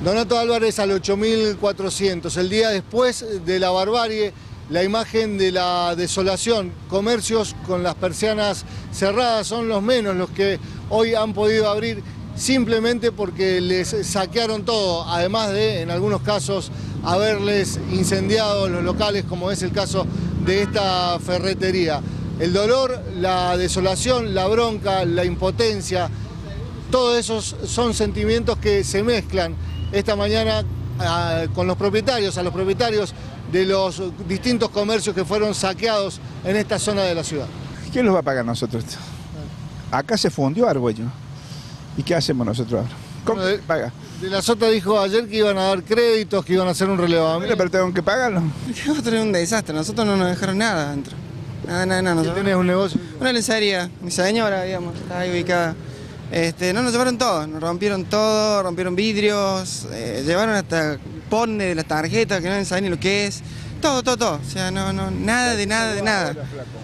Donato Álvarez al 8400, el día después de la barbarie, la imagen de la desolación. Comercios con las persianas cerradas son los menos los que hoy han podido abrir simplemente porque les saquearon todo, además de, en algunos casos, haberles incendiado los locales, como es el caso de esta ferretería. El dolor, la desolación, la bronca, la impotencia, todos esos son sentimientos que se mezclan esta mañana con los propietarios, a los propietarios de los distintos comercios que fueron saqueados en esta zona de la ciudad. ¿Quién los va a pagar nosotros? Acá se fundió Argüello. ¿Y qué hacemos nosotros ahora? ¿Cómo se paga? De la Sota dijo ayer que iban a dar créditos, que iban a hacer un relevamiento. Pero tengo que pagarlo. Nosotros es un desastre, nosotros no nos dejaron nada adentro. Nada. ¿Qué tenés, un negocio? Una lencería, mi señora, digamos, está ahí ubicada. No, nos llevaron todo, nos rompieron todo, rompieron vidrios, llevaron hasta porne de las tarjetas que no saben ni lo que es. Todo. O sea, nada de nada.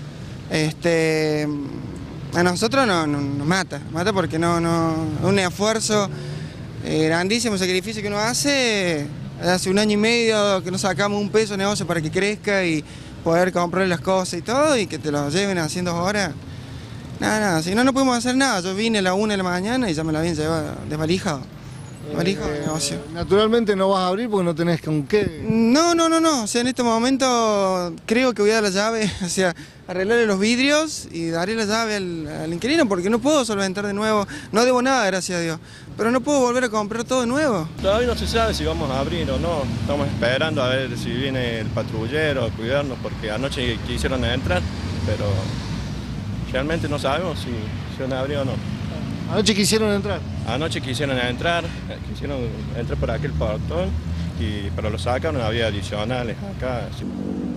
A nosotros nos mata porque un esfuerzo grandísimo, sacrificio que uno hace un año y medio que no sacamos un peso de negocio para que crezca y poder comprarle las cosas y todo y que te lo lleven haciendo ahora. Nada, si no podemos hacer nada. Yo vine a la 1 de la mañana y ya me la habían llevado desvalijado. De negocio. Naturalmente no vas a abrir porque no tenés con qué. No. O sea, en este momento creo que voy a dar la llave, o sea, arreglarle los vidrios y darle la llave al inquilino porque no puedo solventar de nuevo. No debo nada, gracias a Dios. Pero no puedo volver a comprar todo de nuevo. Todavía no se sabe si vamos a abrir o no. Estamos esperando a ver si viene el patrullero a cuidarnos porque anoche quisieron entrar, pero realmente no sabemos si van a abrir o no. ¿Anoche quisieron entrar? Anoche quisieron entrar por aquel portón, pero lo sacaron, había adicionales acá.